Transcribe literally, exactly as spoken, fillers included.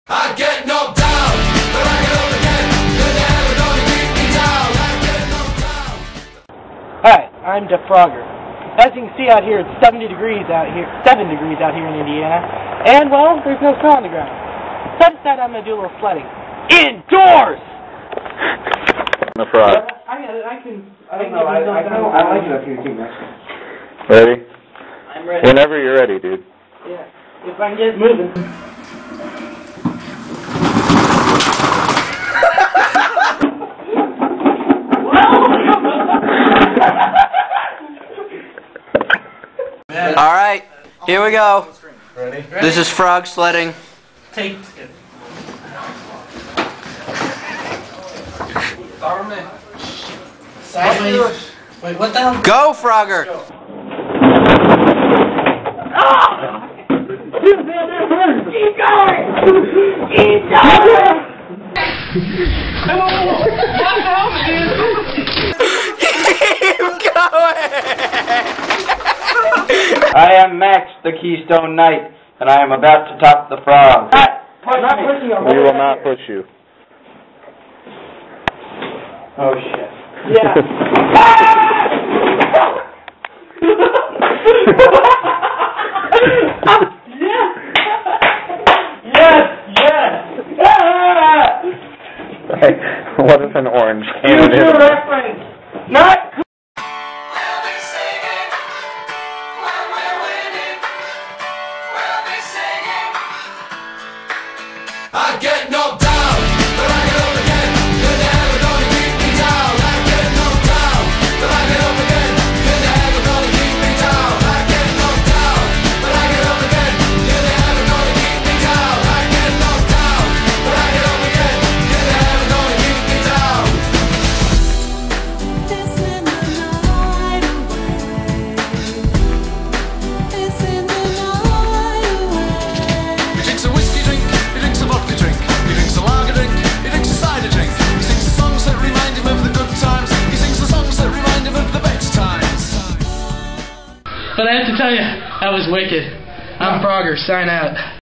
I get knocked down, but I get up again. You're never gonna keep me down. I get knocked down. Hi, I'm Jeff Frogger. As you can see out here, it's seventy degrees out here, seven degrees out here in Indiana, and well, there's no snow on the ground. So I decided I'm gonna do a little sledding indoors. The frog. I got it. I can. I don't know. I, I, know, I like it up here too, man. Ready? I'm ready. Whenever you're ready, dude. Yeah. If I can get it moving. All right, here we go. Ready? This is frog sledding. Take. Sideways. Wait, what the hell? Go, Frogger. Ah! Keep going! Keep going! What the hell, dude? Keep going! I am Max, the Keystone Knight, and I am about to top the frog. I'm not pushing you. We will not push you. Oh shit. Yeah. Yes, yes. What if an orange can Use hit your him? reference. Not. I get knocked down, but I get up again. You're never gonna keep me down. I get knocked down, but I get up again. You're never gonna keep me down. I get knocked down, but I get up again. You're never gonna keep me down. I get knocked down, but I get up again. You're never gonna keep me down. It's in the night away. It's in the night away. He drinks a whiskey drink, he drinks a vodka drink, he drinks a lager drink, he drinks a cider drink. He sings the songs that remind him of the good times. He sings the songs that remind him of the best times. But I have to tell you, that was wicked. I'm Frogger. Sign out.